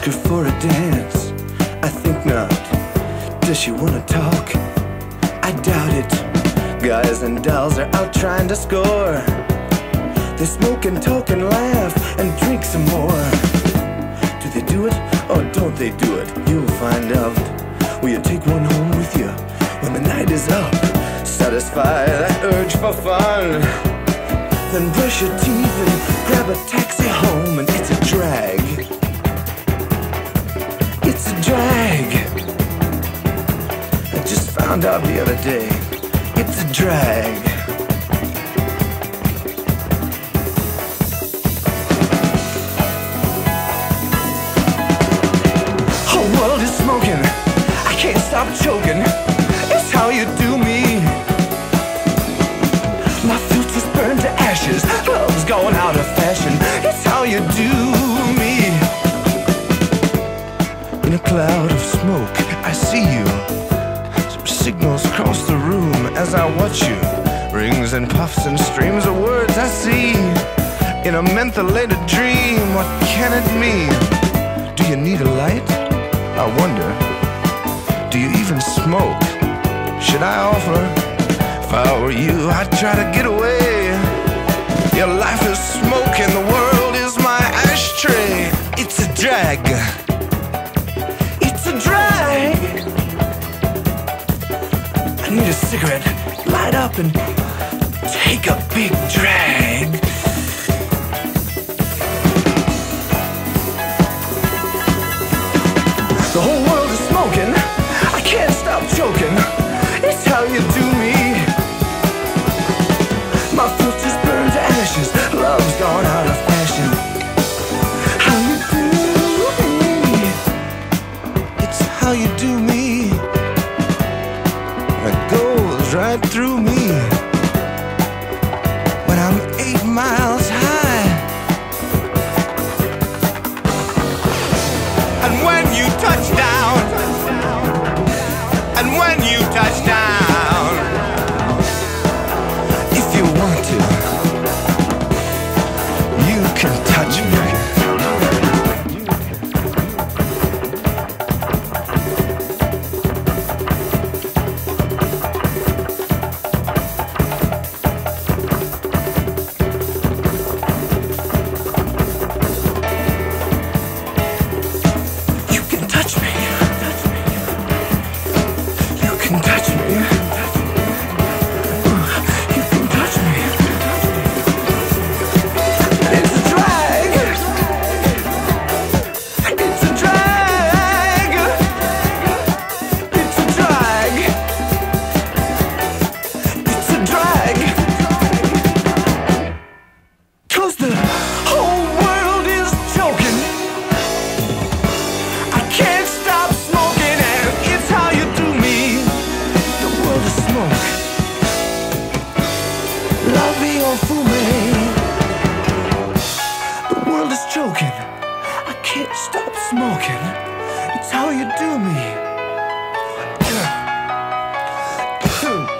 her for a dance? I think not. Does she wanna talk? I doubt it. Guys and dolls are out trying to score. They smoke and talk and laugh and drink some more. Do they do it or don't they do it? You'll find out. Will you take one home with you when the night is up? Satisfy that urge for fun. Then brush your teeth and grab a taxi home, and it's a drag. It's a drag. I just found out the other day. It's a drag. Whole world is smoking. I can't stop choking. It's how you do me. My future's burned to ashes. Love's gone out of fashion. It's how you do me. In a cloud of smoke, I see you. Some signals cross the room as I watch you. Rings and puffs and streams of words I see. In a mentholated dream, what can it mean? Do you need a light? I wonder. Do you even smoke? Should I offer? If I were you, I'd try to get away. Your life is smoke and the world is my ashtray. It's a drag. It's a drag. I need a cigarette. Light up and take a big drag. The whole world is smoking. I can't stop choking. It's how you do me. My future's burned to ashes. Love's gone out of fashion. How you do me. It's how you do me. It goes right through me. When I'm 8 miles high. And when you touch down. And when you touch down. If you want to, you can touch me. You can touch me. You can touch me. You can touch me. It's a drag. It's a drag. It's a drag. It's a drag. 'Cause the whole world is choking. I can't stop smoking and it's how you do me. The world is smoke. Love me or fool me. The world is choking. I can't stop smoking. It's how you do me.